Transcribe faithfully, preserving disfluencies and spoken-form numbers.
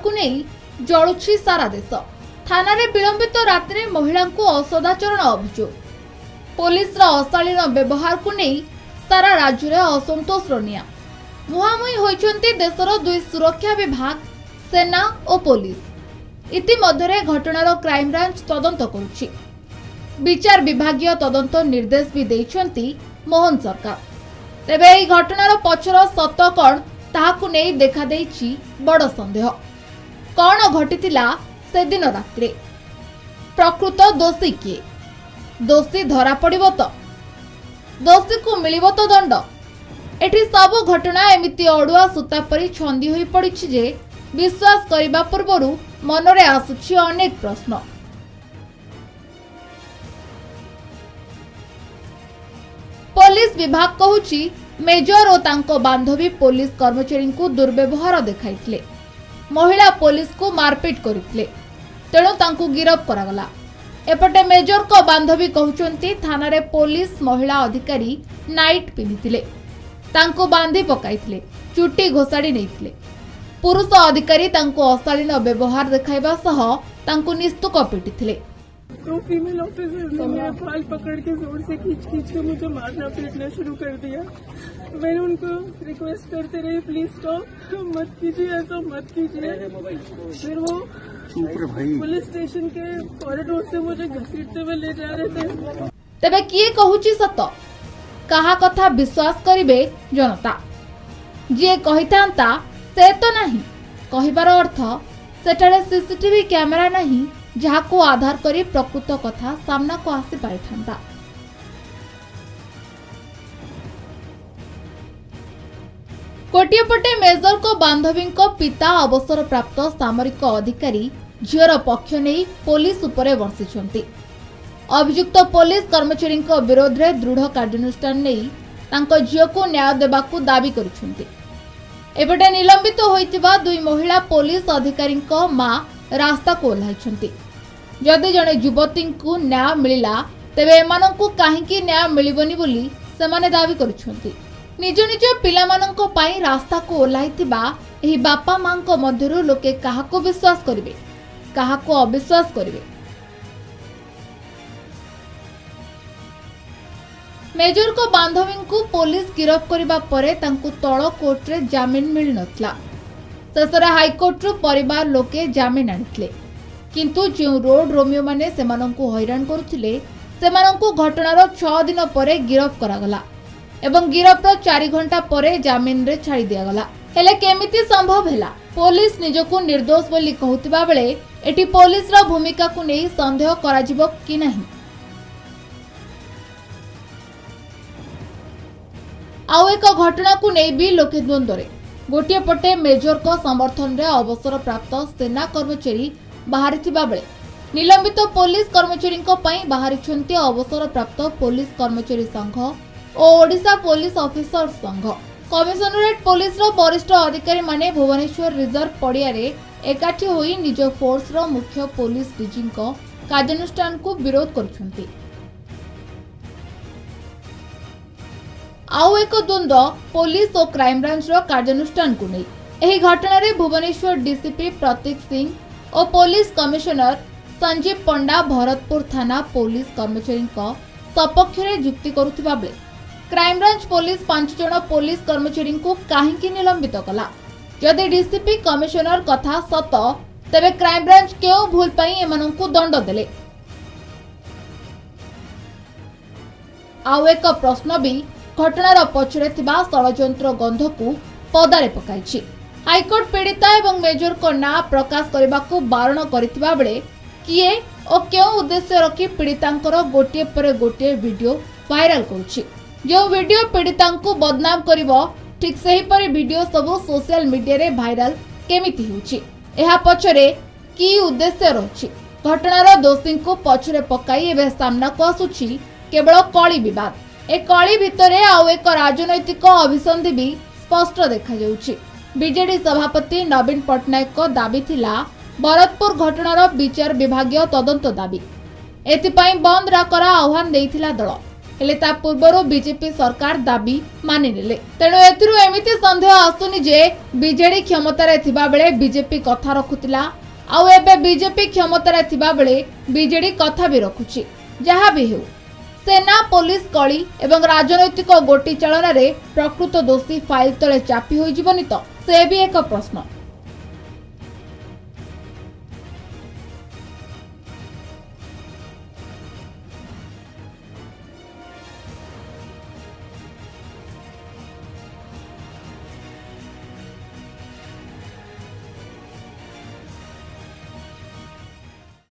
जहाकु नहीं जलुछि सारा देश। थाना रे विलंबित रात्रि महिला को असदाचरण अभियोग, पुलिस अशालीन व्यवहार को नहीं सारा राज्य में असंतोष निया। मुहांमुही होइछन्ति देशर दुई सुरक्षा विभाग, सेना और पुलिस। इतिमध्य घटनार क्राइमब्रांच तदंत करुछि। विचार विभागीय तदंत निर्देश भी देइछन्ति मोहन सरकार। तेबे एही घटनार पछर सत कौन ताहाकु नेई देखा देइछि बड़ संदेह। कौन घटितिला से दिन रात्रि, प्रकृत दोषी किए, दोषी धरा पड़िबो तो, दोषी को मिलिबो तो दंड। एठी सब घटना एमिति अड़ुआ सूता परी छंदी होई पड़िछि जे विश्वास करिबा पूर्वरु मनरे आसुछि अनेक प्रश्न। पुलिस विभाग कहूछि मेजर और तांको बांधवी पुलिस कर्मचारी को दुर्व्यवहार देखाइथिले, महिला पुलिस को मारपीट करथिले, तेणु तांको गिरफ करागला। एपटे मेजर को बांधवी कहउचंती थाना रे पुलिस महिला अधिकारी नाइट पिंधिथिले, तांको बांधी पकाइथिले, चुटी घोषाड़ी नैथिले। पुरुष अधिकारी तांको अशालीन व्यवहार देखाइबा सह तांको निस्तुक पिटिथिले। तो फीमेल ऑफिसर ने मेरे बाल पकड़ के जोर से खींच खींच के मुझे मारना पीटना शुरू कर दिया। मैंने उनको रिक्वेस्ट करते रही, प्लीज स्टॉप, मत कीजिए, ऐसा मत कीजिए। फिर वो पुलिस स्टेशन के कॉरिडोर से मुझे घसीटते हुए ले जा रहे थे। तबे किए कहूची सत, कहा कथा विश्वास करिवे जनता? जे कहितांता से तो नहीं कहिबार अर्थ सेठारे सीसीटीवी कैमेरा नहीं जहाको आधार करी प्रकृत कथा सामना को आसी पारिथांता। कोटियपटे मेजर को बांधवी को पिता अवसर प्राप्त सामरिक अधिकारी झीर पक्ष नहीं पुलिस उपरे बर्षिछंती। अभियुक्त पुलिस कर्मचारी विरोध में दृढ़ कार्यानुष्ठान नहीं तांको झील को न्याय देबाकू दाबी करिछंती। एपटे निलंबित होइतिबा दुई महिला पुलिस अधिकारी मां रास्ता को ओह्लाइछंती। जदि जड़े युवती को न्याय मिलिला तेबे एमानंकु काहेकि न्याय मिलिबनी बोली सेमाने दाबी करिछंती। निज निज पिलामानंको पाई रास्ता को ओह्लाइतिबा एही बापा मांको मध्यरु लोके काहाको विश्वास करिवे, काहाको अविश्वास करिवे? मेजर को बांधवी को पुलिस गिरफ करबा परे तांकु तळ कोर्ट रे जामिन मिल नथला। शेषरे हाईकोर्ट रु परिवार लोके जामिन आनिथिले, किंतु जो रोड रोमियो माने सेमानंकु हैरान करुथिले सेमानंकु घटनार छह दिन परे गिरफ करागला एवं गिरफ्र चार घंटा परे जामिन रे छाड़ी दियागला। हेले केमिति संभव हैला? पुलिस निजको निर्दोष बोली कहउतिबा बेले एटी पुलिस रा भूमिका को नै संदेह कराजिबो कि नहीं? आउ एक घटना को नै भी लोके द्वंद्वरे। गोटे पटे मेजर को समर्थन रे अवसर प्राप्त सेना कर्मचारी बाहरी थिबा बेले निलंबित पुलिस कर्मचारी बाहरी अवसर प्राप्त पुलिस कर्मचारी संघ और ओडिशा पुलिस ऑफिसर संघ। कमिशनरेट पुलिस रो वरिष्ठ अधिकारी माने भुवनेश्वर रिजर्व पड़िया रे एकाठी होई निज फोर्स रो मुख्य पुलिस डीजी को कार्यानुष्ठान को विरोध करुछंती। आउ एक द्वंद्व पुलिस और क्राइमब्रांच रो कार्यानुष्ठान को नहीं। एही घटना रे भुवनेश्वर डीसीपी प्रतीक सिंह और पुलिस कमिश्नर संजीव पंडा भरतपुर थाना पुलिस कर्मचारी सपक्ष रे जुक्ति करुथिबा बेले क्राइमब्रांच पुलिस पांच जन पुलिस कर्मचारी को काहेकि निलंबित कला? जदि डीसीपी कमिश्नर कथा सत तेबे क्राइमब्रांच केउ भूल पई एमानंकु दंड देले? आउ एक प्रश्न भी घटनार पछरे थिबा षड़यंत्र गंध को पदारे पकाइछि। हाईकोर्ट पीड़िता एवं मेजर को ना प्रकाश करने को बारण करथिबा बेले किए और क्यों उद्देश्य रखी पीड़ितांकर गोटे पर गोटे वीडियो वायरल करुछि। जो वीडियो पीड़ितांकु बदनाम करिवो ठीक सही परि वीडियो सब सोशल मीडिया रे वायरल केमिति होछि? एहा पछरे की उद्देश्य रछि? घटनार दोषी को पछरे पकाई एबे सामना को आसुछि केवल कली विवाद। ए कली भितरे आउ एक राजनैतिक अभिसंधि भी स्पष्ट देखा जाउछि। बीजेडी सभापति नवीन पट्टनायक को दाबी थिला भरतपुर घटनार विचार विभागीय तदंत दाबी। एथिपाई बंद डाकरा आह्वान देइथिला दल। हेले ता पूर्वरु बीजेपी सरकार दाबी मानि नेले। तेणु एथिरु एमिति संदेह आसुनी जे बीजेडी क्षमतारे थिबा बेले बीजेपी कथा रखुतिला आउ एबे बीजेपी क्षमतारे थिबा बेले बीजेडी कथा भी रखुछि। जहा भी हेउ सेना पुलिस कली एवं राजनैतिक गोटी चालन रे प्रकृत दोषी फाइल तले चापी होई जीवनी तो से भी एक प्रश्न।